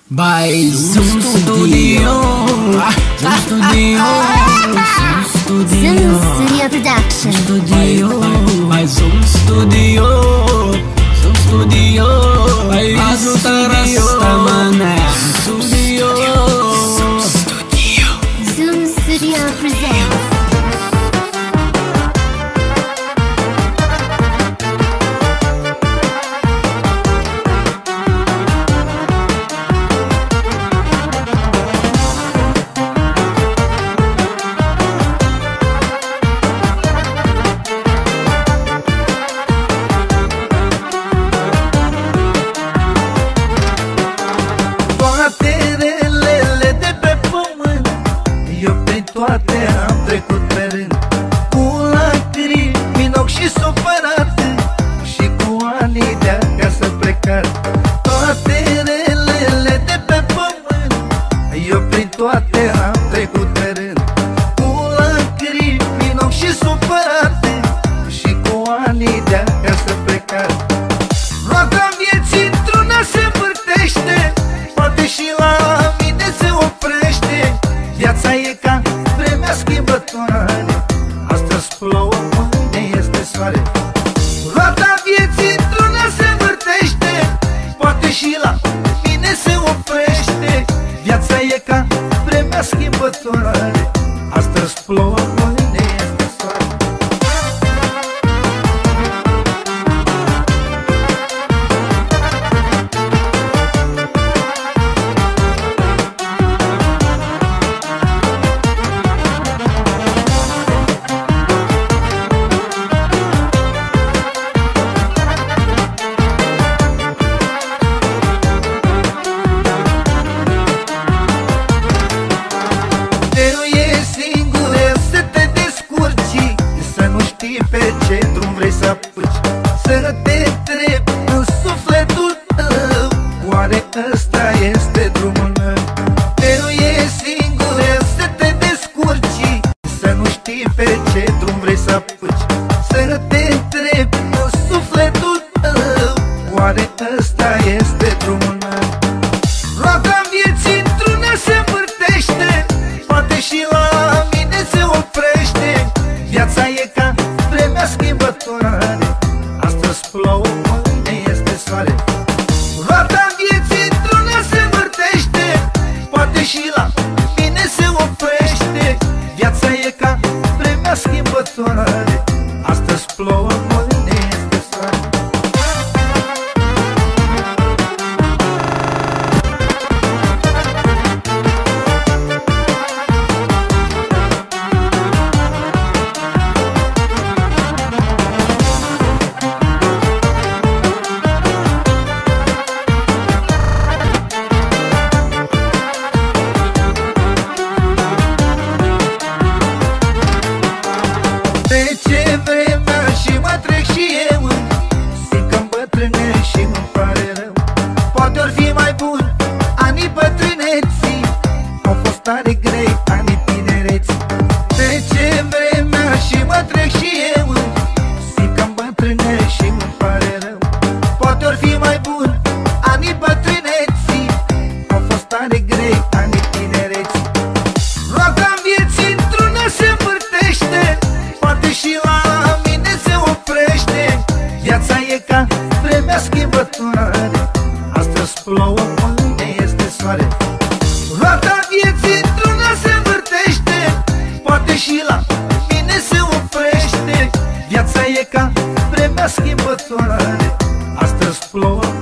By Zoom Studio. Zoom Studio. Zoom Studio Production. Studio. By Zoom Studio. Zoom Studio. By Azuta Rastamana. Zoom Studio. Zoom Studio presents. Toate am trecut pe rând, cu lacrimi în ochi și supărat, și cu ani de acasă plecat. Toate relele de pe pământ, eu prin toate am trecut pe rând, cu lacrimi în ochi și supărat, și cu ani de acasă plecat. Roata vieții într-una se învârtește, poate și la mine se oprește. Viața e ca vremea schimbătoare, astăzi plouă, mâine este soare. Roata vieții într-una se învârtește, poate și la mine se oprește. Viața e ca vremea schimbătoare, astăzi plouă, mâine este soare. Pe ce drum vrei să apuci, să te întrebi în sufletul tău, oare ăsta este drumul meu? Mereu e singur să te descurci, să nu știi pe ce drum vrei să apuci, să te întrebi în sufletul tău, oare ăsta este drumul meu? Roata vieții într-una se învârtește, poate și la mine se oprește. Viața e ca vremea schimbătoare, astăzi plouă, mâine este soare. Roata vieții într-una se învârtește, poate și la mine se oprește. Viața e ca vremea schimbătoare, astăzi plouă, mâine este soare. Trece vremea și mă trec și eu, zic că-mi bătrânești și îmi pare rău. Poate or fi mai bun anii bătrâneții, au fost tare grei anii tinereții. Trece vremea și mă trec și eu, zic că-mi bătrânești și îmi pare rău. Poate or fi mai bun anii bătrâneții, au fost tare grei anii tinereții. Roata vieții într-una se învârtește, poate și la mine se oprește. Viața e ca vremea schimbătoare, astăzi plouă, mâine este soare. Roata vieții într-una se învârtește, poate și la mine se oprește. Viața e ca vremea schimbătoare, astăzi plouă,